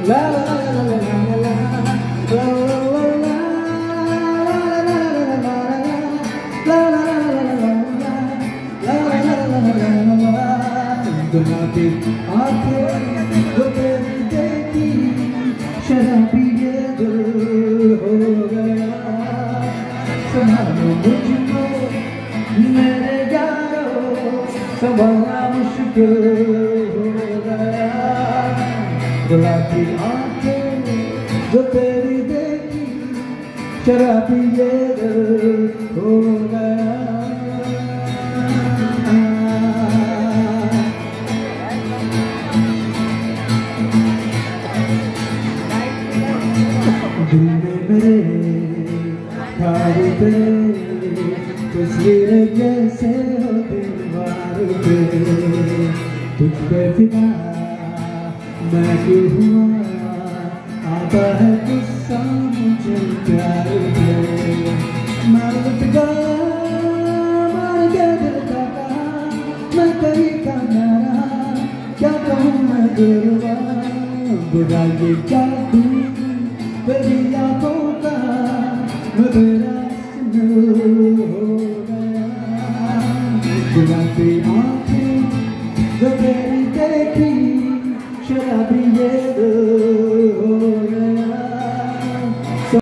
La la la la la la la गुलाबी आंखें जो तेरी देखी शराबी ये दिल हो गया संभालो मुझको मेरे यारो संभालना मुश्किल हो गया गुलाबी आंखें जो तेरी देखी शराबी ये दिल हो गया दिल में मेरे ख्याल पे तस्वीरें जैसे हो दीवार पे तुझ पे फिदा मैं क्यों हुआ आता है गुस्सा मुझे प्यार पे मर गया मर गया दिल का मैं कहीं का नारा क्या कहूँ मैं गुरुआ बुरा ये क्या तेरी यादों का मेरा हो गया गुलाबी आंखें जो तेरी देखी शराबी ये